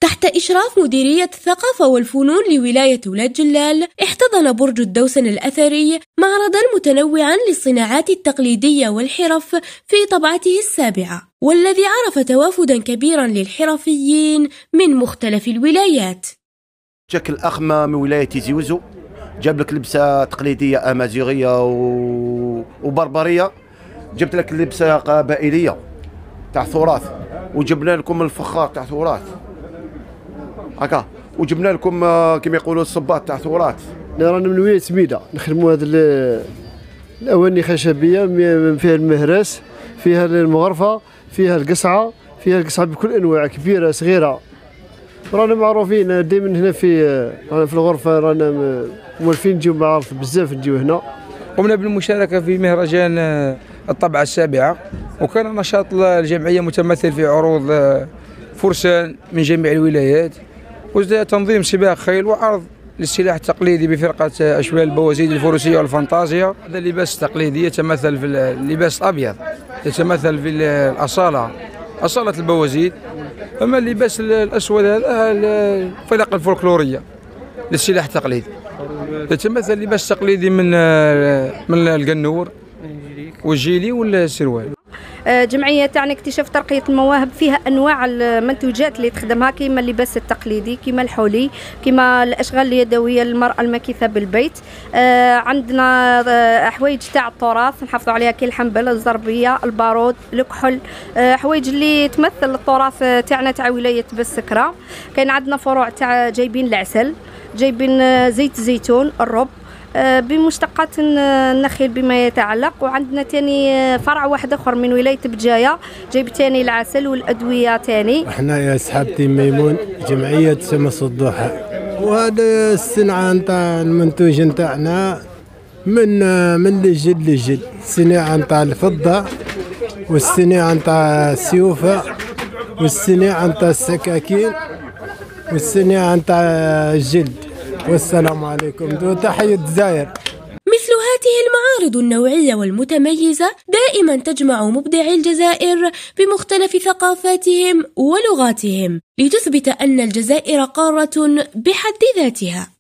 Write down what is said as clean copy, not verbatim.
تحت إشراف مديرية الثقافة والفنون لولاية ولاد جلال، احتضن برج الدوسن الأثري معرضا متنوعا للصناعات التقليدية والحرف في طبعته السابعة، والذي عرف توافدا كبيرا للحرفيين من مختلف الولايات. جاك الأخ من ولاية تيزي وزو جاب لك لبسة تقليدية أمازيغية وبربرية، جبت لك لبسة قبائلية تاع ثراث، وجبنا لكم الفخار تاع ثراث هكا، وجبنا لكم كما يقولوا الصباط تاع ثراث. رانا من ولاية سميدة نخدموا هذه الأواني خشبية، فيها المهراس، فيها المغرفة، فيها القصعة بكل أنواع كبيرة صغيرة. رانا معروفين دائما هنا في الغرفة، رانا مولفين نجيو معارض بزاف، نجيو هنا. قمنا بالمشاركة في مهرجان الطبعة السابعة، وكان نشاط الجمعية متمثل في عروض فرسان من جميع الولايات، وتنظيم سباق خيل وعرض للسلاح التقليدي بفرقة أشبال البوازيد الفروسية والفانتازيا. هذا اللباس التقليدي يتمثل في اللباس الأبيض، يتمثل في أصالة البوازيد. أما اللباس الأسود هذا الفرق الفولكلورية للسلاح التقليدي، يتمثل اللباس التقليدي من القنور والجيلي والسروال. جمعية تعني اكتشاف ترقية المواهب، فيها أنواع المنتوجات اللي تخدمها، كيما اللباس التقليدي، كيما الحولي، كيما الأشغال اليدوية للمرأة الماكثة بالبيت. عندنا حوايج تاع التراث نحافظوا عليها كي الحنبل، الزربية، البارود، الكحل، حوايج اللي تمثل التراث تاعنا تاع ولاية بسكرة. كاين عندنا فروع تاع جايبين العسل، جايبين زيت الزيتون، الرب بمشتقات النخيل بما يتعلق. وعندنا تاني فرع واحد اخر من ولايه بجايه جايب تاني العسل والادويه تاني. احنا يا صحابتي ميمون جمعيه شمس الضحى، وهذا الصناعه نتاع المنتوج نتاعنا من الجد للجد، الصناعه نتاع الفضه والصناعه نتاع السيوفه والصناعه نتاع السكاكين والصناعه نتاع الجلد. والسلام عليكم، تحية الجزائر. مثل هذه المعارض النوعية والمتميزة دائما تجمع مبدعي الجزائر بمختلف ثقافاتهم ولغاتهم، لتثبت أن الجزائر قارة بحد ذاتها.